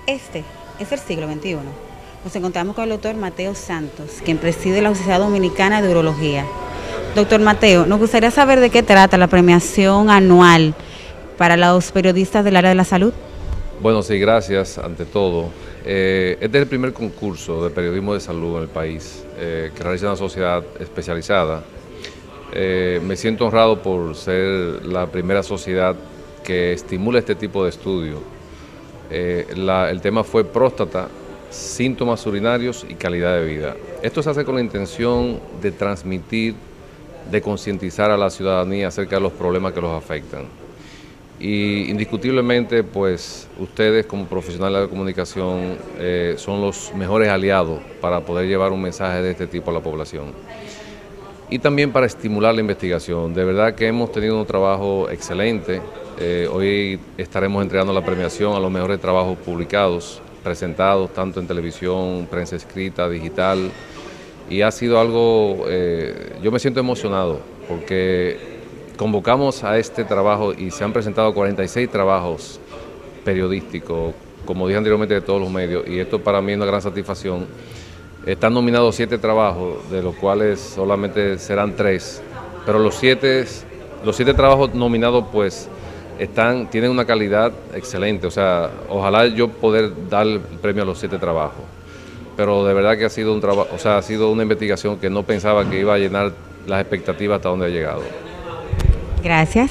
Este es el siglo XXI. Nos encontramos con el doctor Mateo Santos, quien preside la Sociedad Dominicana de Urología. Doctor Mateo, nos gustaría saber de qué trata la premiación anual para los periodistas del área de la salud. Bueno, sí, gracias ante todo. Este es el primer concurso de periodismo de salud en el país que realiza una sociedad especializada. Me siento honrado por ser la primera sociedad que estimula este tipo de estudio. El tema fue próstata, síntomas urinarios y calidad de vida. Esto se hace con la intención de transmitir, de concientizar a la ciudadanía acerca de los problemas que los afectan. Y indiscutiblemente, pues, ustedes como profesionales de comunicación son los mejores aliados para poder llevar un mensaje de este tipo a la población. Y también para estimular la investigación. De verdad que hemos tenido un trabajo excelente. Hoy estaremos entregando la premiación a los mejores trabajos publicados, presentados tanto en televisión, prensa escrita, digital. Y ha sido algo, yo me siento emocionado porque convocamos a este trabajo y se han presentado 46 trabajos periodísticos, como dije anteriormente, de todos los medios, y esto para mí es una gran satisfacción. Están nominados 7 trabajos, de los cuales solamente serán 3, pero los siete trabajos nominados pues tienen una calidad excelente, o sea, ojalá yo poder dar el premio a los 7 trabajos, pero de verdad que ha sido un trabajo, o sea, ha sido una investigación que no pensaba que iba a llenar las expectativas hasta donde ha llegado. Gracias.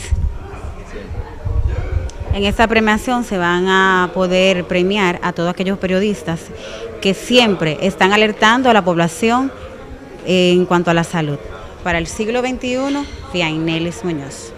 En esta premiación se van a poder premiar a todos aquellos periodistas que siempre están alertando a la población en cuanto a la salud. Para el siglo XXI, Fiainelis Muñoz.